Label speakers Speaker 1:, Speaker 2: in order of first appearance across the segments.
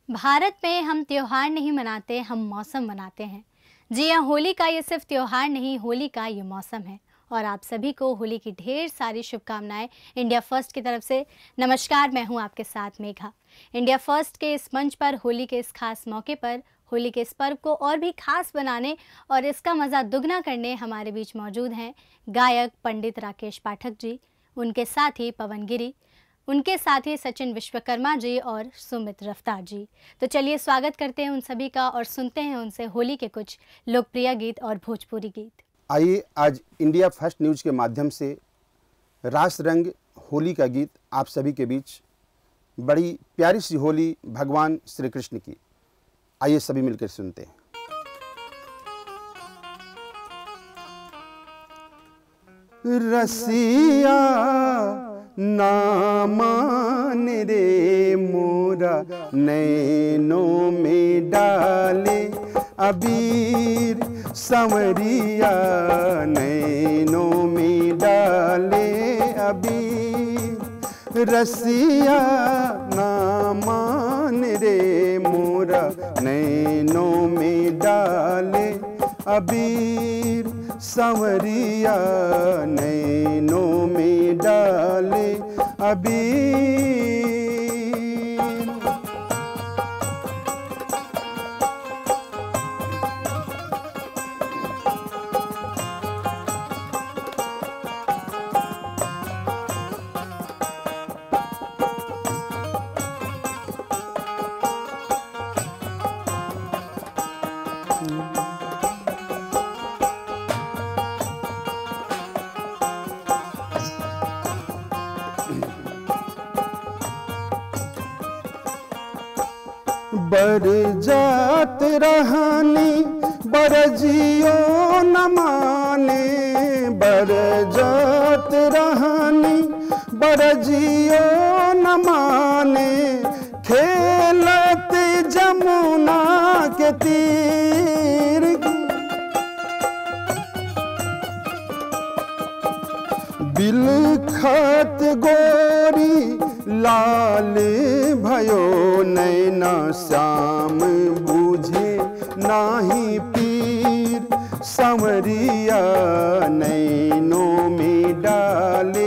Speaker 1: भारत में हम त्योहार नहीं मनाते, हम मौसम मनाते हैं। जी हाँ, होली का ये सिर्फ त्योहार नहीं, होली का ये मौसम है। और आप सभी को होली की ढेर सारी शुभकामनाएं इंडिया फर्स्ट की तरफ से। नमस्कार, मैं हूं आपके साथ मेघा। इंडिया फर्स्ट के इस मंच पर होली के इस खास मौके पर होली के इस पर्व को और भी खास बनाने और इसका मज़ा दुगना करने हमारे बीच मौजूद हैं गायक पंडित राकेश पाठक जी, उनके साथ ही पवन गिरी, उनके साथ ही सचिन विश्वकर्मा जी और सुमित रफ्तार जी। तो चलिए स्वागत करते हैं उन सभी का और सुनते हैं उनसे होली के कुछ लोकप्रिय गीत और भोजपुरी गीत।
Speaker 2: आइए आज इंडिया फर्स्ट न्यूज़ के माध्यम से रास रंग होली का गीत आप सभी के बीच। बड़ी प्यारी सी होली भगवान श्री कृष्ण की, आइए सभी मिलकर सुनते हैं। रसिया ना मान रे मोरा नैनों में डाले अबीर, संवरिया नैनों में डाले अबीर। रसिया ना मान रे मोरा नैनों में डाले अबीर, संवरिया नैनों में डाले अबीर। बरजात रहनी बरजियो न माने, बरजात रहनी बरजियो न माने। खेलत जमुना के तीर, बिलखत गोरी लाल भयो नैना श्याम बूझे नाही पीर। संवरिया नैनों में डाले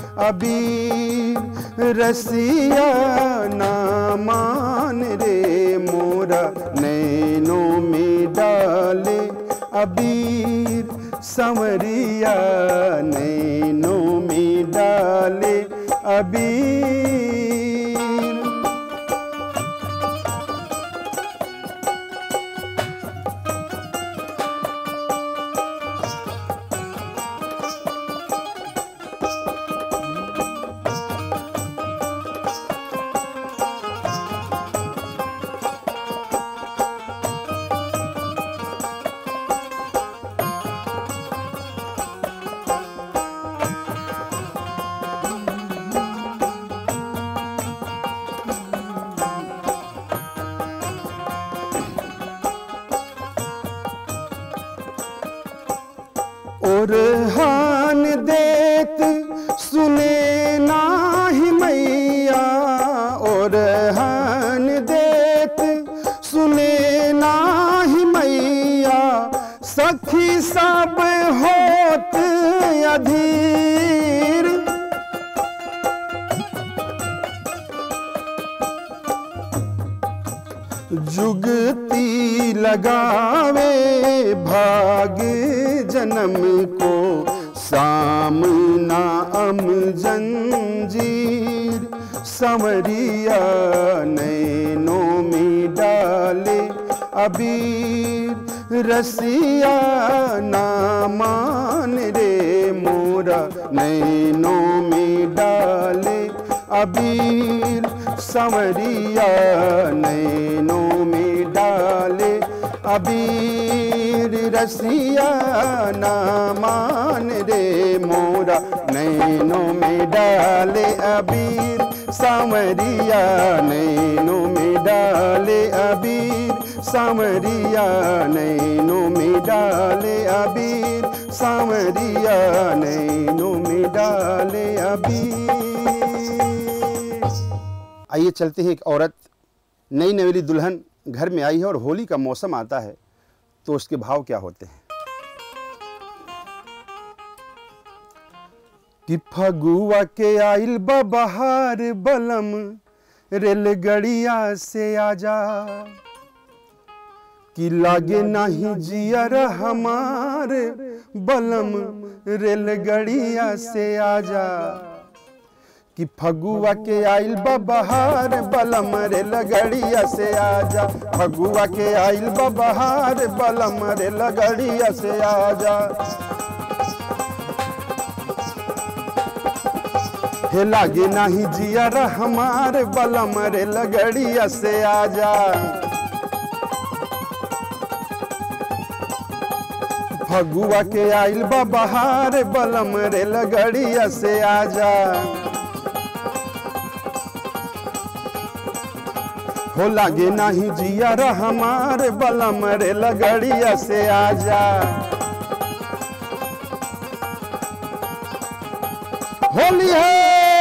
Speaker 2: अबीर। रसिया ना मान रे मोरा नैनों में डाले अबीर। संवरिया नैनों में डाले अबीर। और हान देत सुने नाही मैया, और हान देत सुने नाही मैया। सखी सब होत अधीर, जुगती लगावे भाग जन्म को। सामना अम जंजीर, संवरिया नैनों में डाले अबीर। रसिया ना मान रे मोरा नैनों में डाले अबीर। संवरिया नैनों में डाले अबीर। रसिया ना मान रे मोरा नैनों में डाले अबीर। सांवरिया नैनों में डाले अबीर। सांवरिया नैनों में डाले अबीर। सांवरिया नैनों में डाले अबीर। आइए चलते हैं एक औरत नई नवेली दुल्हन घर में आई है और होली का मौसम आता है तो उसके भाव क्या होते हैं कि फगुआ के आइल बा बहार बलम रेलगड़िया से आजा कि लागे नहीं जियर हमारे बलम रेलगड़िया से आजा कि फगुआ के आइल बा बहार बलम रेलगड़िया से आजा फगुआ के आइल बा बहार बलम रेलगड़िया से आजा हे लागे नहीं जियर हमारे बलम रेलगड़िया से आजा फगुआ के आइल बा बहार बलम रेलगड़िया से आजा हो लागे नहीं जियर हमारे बलम रेलगड़िया से आजा होली है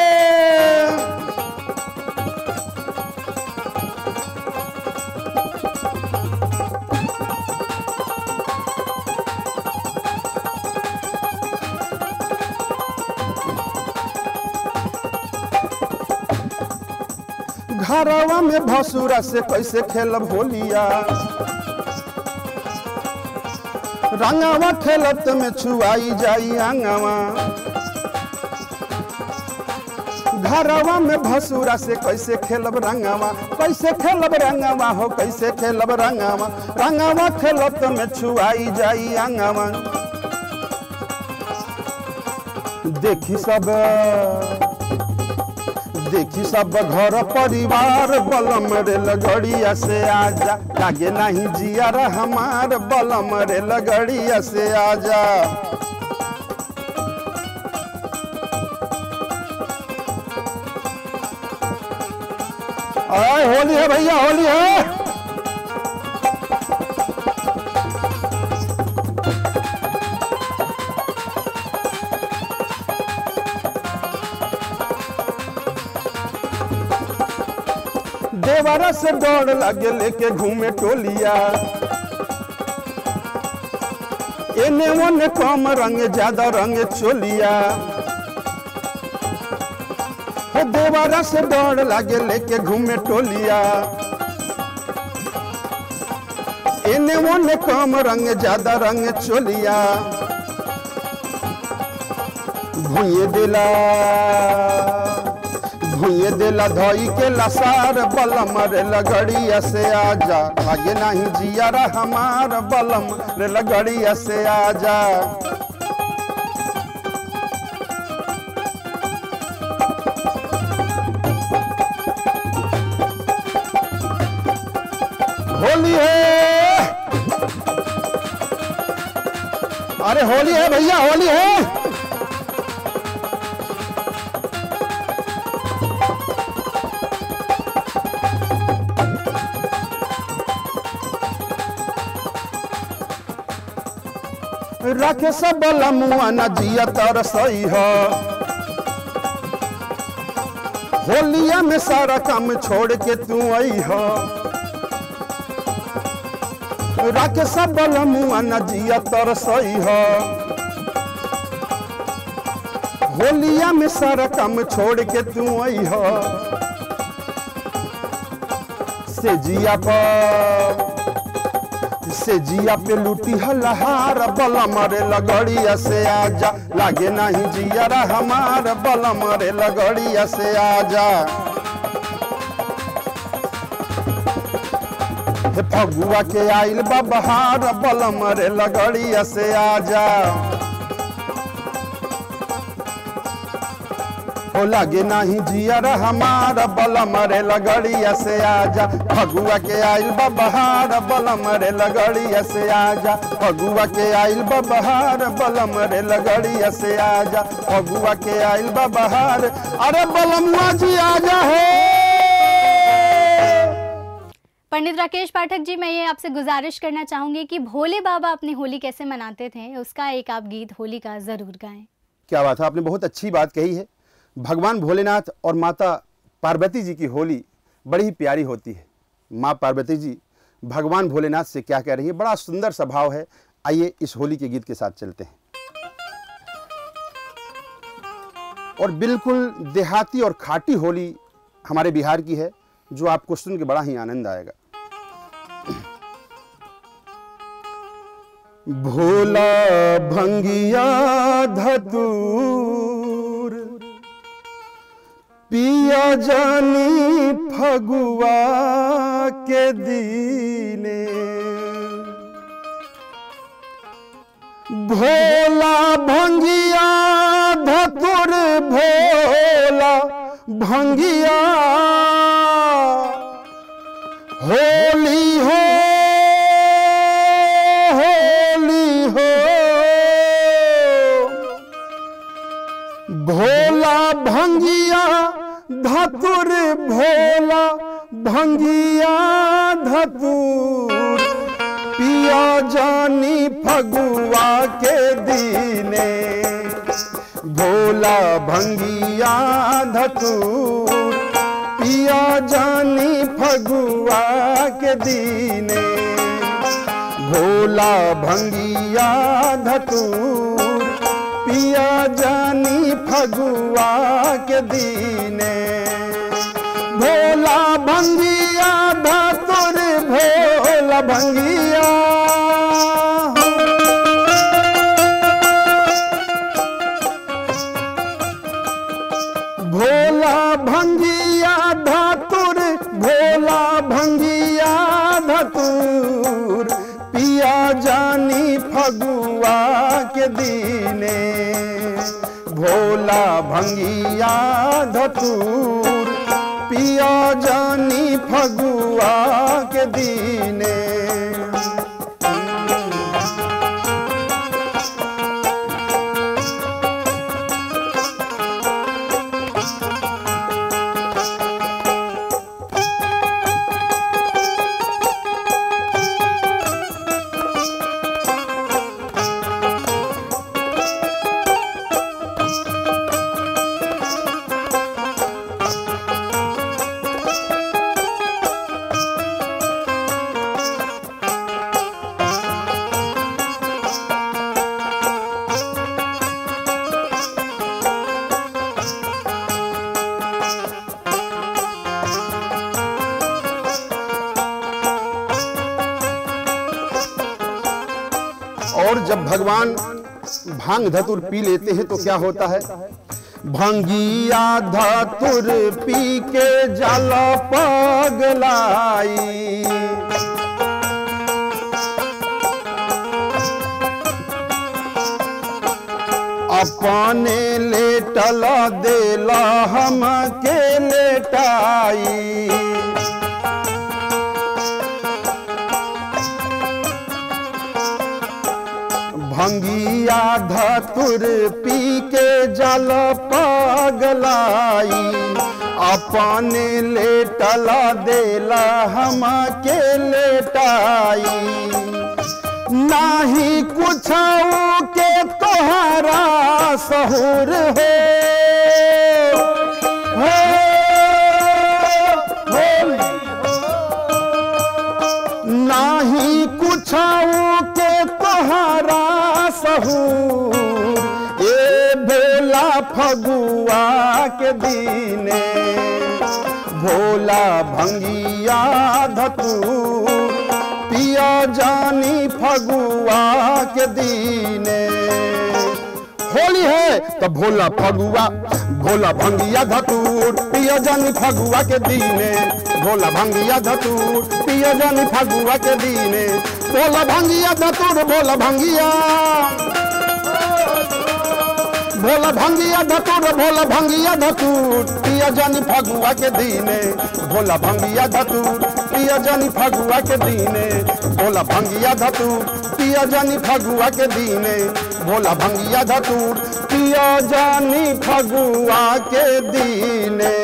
Speaker 2: घरवा में भसुरा से कैसे खेलब होलिया रंगवा खेलब में छुआई जाई आंगवा घरवा में भसुरा से कैसे खेलब रंगवा हो कैसे खेलब रंगवा खेलब में छुआई जाई आंगवा देखी सब घर परिवार बलम रेलगड़िया से आजा लागे नहीं जियर हमार बलम रेलगड़िया से आजा होली है भैया होली है देवरा से दौड़ लगे लेके घूमे टोलिया एने ओने कम रंग ज्यादा रंग चोलिया देवरा से दौड़ लगे लेके घूमे टोलिया एने ओने कम रंग ज्यादा रंग चोलिया भुइये दिला धोई के लसार बलम रेलगड़िया से आजा लागे नहीं जियर हमार बलम रेलगड़िया से आजा होली है अरे होली है भैया होली है रखे सब बलमुआ न जिया तरसई है होलिया में सारा काम छोड़ के तू आई है रखे सब बलमुआ न जिया तरसई है होलिया में सारा काम छोड़ के तू आई है से जिया पे लूटी हलहार बलम रेलगड़िया से आजा लागे नहीं जियर हमार बलम रेलगड़िया से आजा फगुआ के आइल बा बहार बलम रेलगड़िया से आजा हो लागे नहीं जियर हमार बलम रेलगड़िया से आजा फगुआ के आइल बा बहार बलम रेलगड़िया से आजा फगुआ के आइल बा बहार बलम रेलगड़िया से आजा फगुआ के आइल बा बहार अरे बलमुआ जी आजा हो।
Speaker 1: पंडित राकेश पाठक जी, मैं ये आपसे गुजारिश करना चाहूंगी कि भोले बाबा अपनी होली कैसे मनाते थे उसका एक आप गीत होली का जरूर गाएं।
Speaker 2: क्या बात है, आपने बहुत अच्छी बात कही है। भगवान भोलेनाथ और माता पार्वती जी की होली बड़ी ही प्यारी होती है। माँ पार्वती जी भगवान भोलेनाथ से क्या कह रही है। बड़ा सुंदर सा भाव है। आइए इस होली के गीत के साथ चलते हैं। और बिल्कुल देहाती और खाटी होली हमारे बिहार की है, जो आपको सुन के बड़ा ही आनंद आएगा। भोला भंगिया धतूर पिया जानी फगुआ के दीने, भोला भंगिया धतुर भोला भंगिया होली हो होली हो, भोला भंगिया धतुर भोला भंगिया धतुर पिया जानी फगुआ के दीने, भोला भंगिया धतूर पिया जानी फगुआ के दीने, भोला भंगिया धतूर पिया जानी फगुआ के दीने, भोला भंगिया धतूर भोला भंगिया भोला भंगिया धतुर भोला भंगिया धतुर पिया जानी फगुआ के दीने, भोला भंगिया धतूर पिया जानी फगुआ के दीने। और जब भगवान भांग धतुर पी लेते हैं तो क्या होता है। भंगिया धतुर पी के जाला पगलाई, अपने लेटल देला हम के लेटाई, भंगिया धतुर पी के जल पगलाई, अपने लेटल देला हम के लेटाई, नाही कुछ के तोहरा सहूर हो नाही कुछ के तोहरा सहूर, ए भोला फगुआ के दीने, भोला भंगिया धतूर पिया जानी फगुआ के दीने। होली है तो भोला फगुआ भोला भंगिया धतूर पिया जानी फगुआ के दीने, भोला भंगिया धतूर पिया जानी फगुआ के दीने, भोला भंगिया धतूर भोला भंगिया भोला भंगिया धतूर भोला भंगिया धतूर पिया जानी फगुआ के दीने, भोला भंगिया धतूर पिया जानी फगुआ के दीने, भोला भंगिया धतूर पिया जानी फगुआ के दीने, भोला भंगिया धतूर पिया जानी फगुआ के दीने।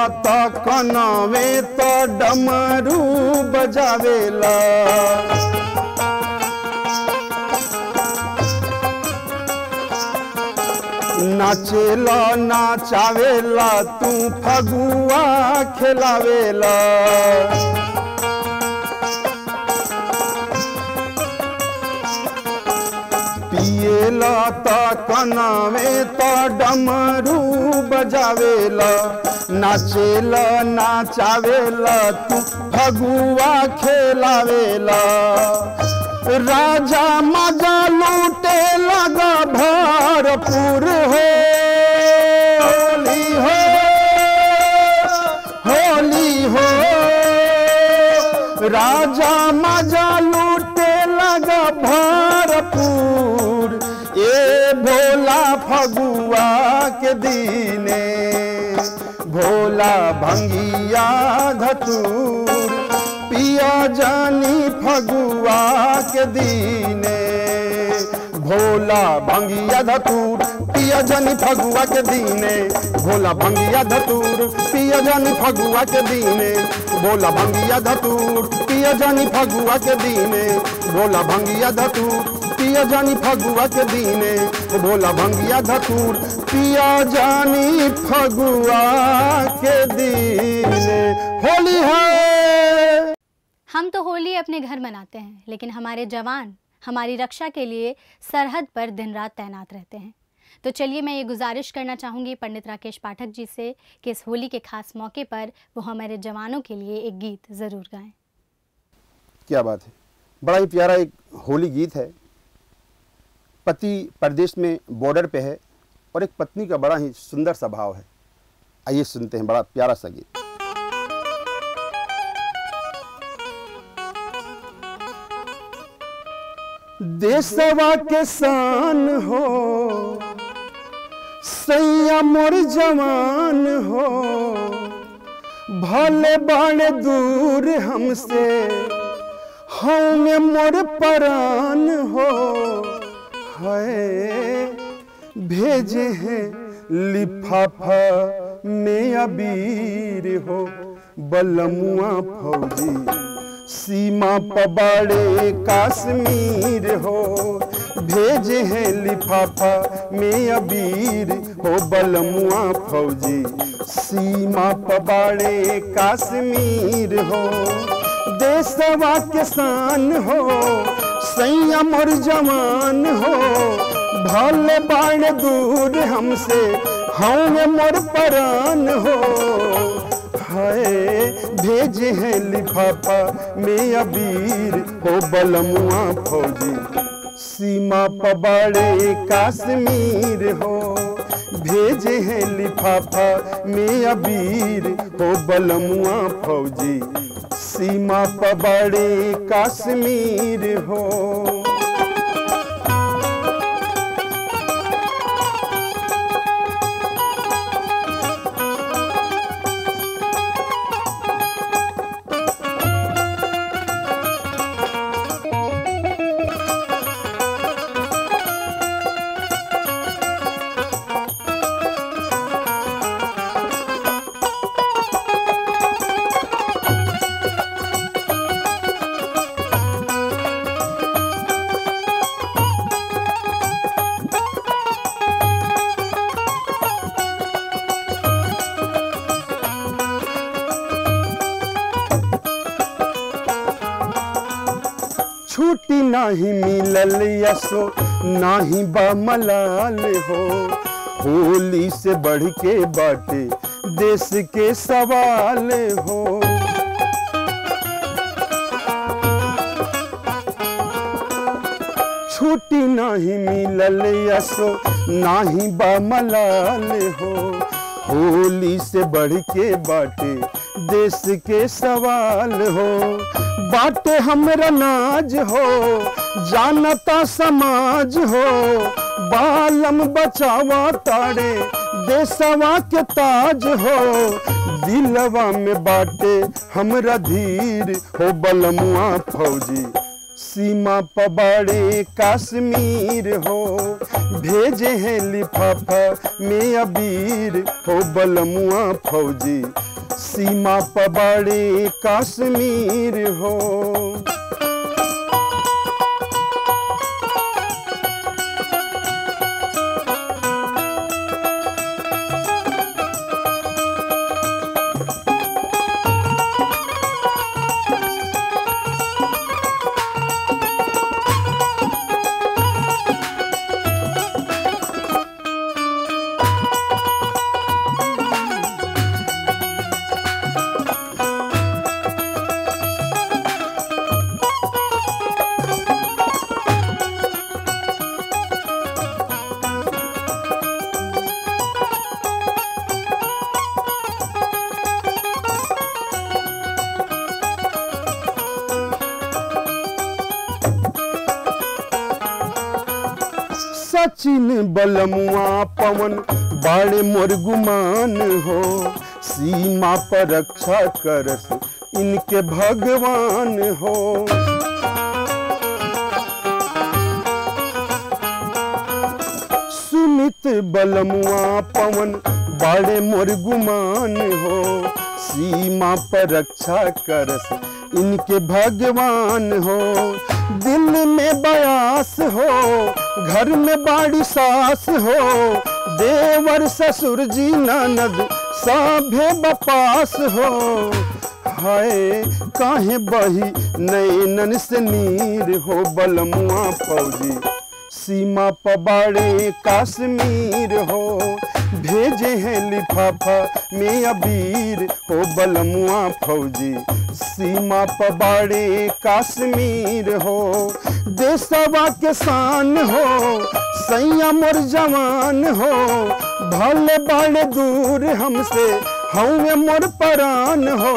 Speaker 2: त कनवे त डमरू बजावेला। नाचेला नाचावेला तू फगुआ खिलावेला। पिएला त कनवे त डमरू बजावेला। नाचेला नाचावेला तू फगुआ खिलावेला। राजा मजा लूटे लगा भरपूर होली हो होली हो। राजा मजा लूटे लगा भरपूर ए भोला फगुआ के दीने। भोला भंगिया धतूर पिया जानी फगुआ के दीने। भोला भंगिया धतूर पिया जानी फगुआ के दीने। भोला भंगिया धतूर पिया जानी फगुआ के दीने। भोला भंगिया धतूर पिया जानी फगुआ के दीने। भोला भंगिया धतूर पिया जानी फगुआ के दीने। भोला भंगिया धतूर पिया जानी फगुआ के दीने। होली है।
Speaker 1: हम तो होली अपने घर मनाते हैं, लेकिन हमारे जवान हमारी रक्षा के लिए सरहद पर दिन रात तैनात रहते हैं। तो चलिए मैं ये गुजारिश करना चाहूँगी पंडित राकेश पाठक जी से कि इस होली के खास मौके पर वो हमारे जवानों के लिए एक गीत ज़रूर गाएं।
Speaker 2: क्या बात है, बड़ा ही प्यारा एक होली गीत है। पति परदेश में बॉर्डर पे है और एक पत्नी का बड़ा ही सुंदर सा भाव है। आइए सुनते हैं बड़ा प्यारा सा गीत। देशवा के शान हो सैया मोर जवान हो। भले बाणे दूर हमसे हमें मोर परान हो। है भेजे हैं लिफाफा में अबीर हो। बलमुआ फौजी सीमा पबाड़े काश्मीर हो। भेजे हैं लिफाफा में अबीर हो। बलमुआ फौजी सीमा पबाड़े काश्मीर हो। देशवा के शान हो संयम और जवान हो। भले बाण दूर हमसे हमें मोर परान हो। हाय भेजे हैं लिफाफा में अबीर हो। बलमुआ फौजी सीमा पबाड़े काश्मीर हो। भेजे हैं लिफाफा में अबीर हो। बलमुआ फौजी सीमा पबाड़े काश्मीर हो। छुट्टी नाही मिलल यसो नाही बा मलाल हो। होली से बढ़ के बाटे देश के सवाल हो। छुट्टी नाही मिलल यसो नाही बा मलाल हो। होली से बढ़ के बाटे देश के सवाल हो। बाटे हमरा नाज हो जानता समाज हो। बालम बचावा ताड़े देशवा के ताज हो। दिलवा में बाटे हमरा धीर हो। बलमुआ फौजी सीमा पबाड़े काश्मीर हो। भेजे हैं लिफाफा में अबीर हो। बलमुआ फौजी सीमा पर बड़े कश्मीर हो। सचिन बलमुआ पवन बाड़े मोर गुमान हो। सीमा पर रक्षा करस इनके भगवान हो। सुमित बलमुआ पवन बाड़े मोर गुमान हो। सीमा पर रक्षा करस इनके भगवान हो। दिल में बयास हो, घर में बाड़ी सास हो। देवर ससुर जी ननद सभे बपास हो। हाय काहे बही नैनन से नीर हो। बलमुआ फौजी सीमा पर बाड़े कश्मीर हो। भेजे हैं लिफाफा में अबीर हो। बलमुआ फौजी सीमा पर बाड़े कश्मीर हो। देशवा के शान हो, संयम और जवान हो। भले बाड़े दूर हमसे हमें मोर परान हो।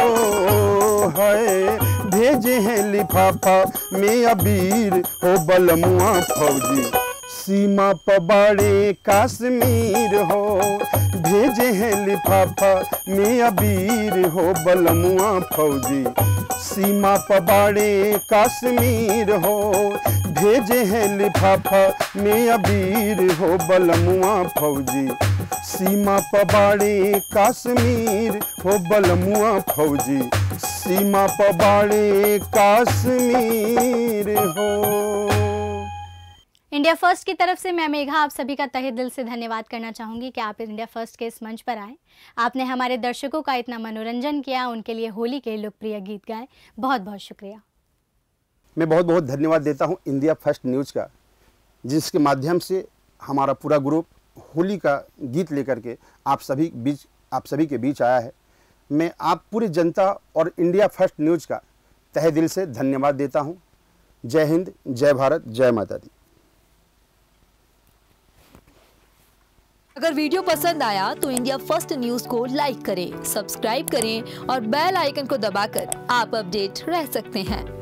Speaker 2: है भेजे हैं लिफाफा में अबीर हो। बलमुआ फौजी सीमा पर बाड़े कश्मीर हो। भेजे हैं लिफाफा में अबीर हो। बलमुआ फौजी सीमा पर बाड़े कश्मीर हो। भेजे हैं लिफाफा में अबीर हो। बलमुआ फौजी सीमा पर बाड़े कश्मीर हो। बलमुआ फौजी सीमा पर बाड़े कश्मीर हो।
Speaker 1: इंडिया फर्स्ट की तरफ से मैं मेघा आप सभी का तहे दिल से धन्यवाद करना चाहूँगी कि आप इंडिया फर्स्ट के इस मंच पर आए। आपने हमारे दर्शकों का इतना मनोरंजन किया, उनके लिए होली के लोकप्रिय गीत गाए। बहुत बहुत शुक्रिया।
Speaker 2: मैं बहुत बहुत धन्यवाद देता हूँ इंडिया फर्स्ट न्यूज़ का, जिसके माध्यम से हमारा पूरा ग्रुप होली का गीत लेकर के आप सभी के बीच आया है। मैं आप पूरी जनता और इंडिया फर्स्ट न्यूज़ का तहे दिल से धन्यवाद देता हूँ। जय हिंद, जय भारत, जय माता दी।
Speaker 3: अगर वीडियो पसंद आया तो इंडिया फर्स्ट न्यूज़ को लाइक करें, सब्सक्राइब करें और बेल आइकन को दबाकर आप अपडेट रह सकते हैं।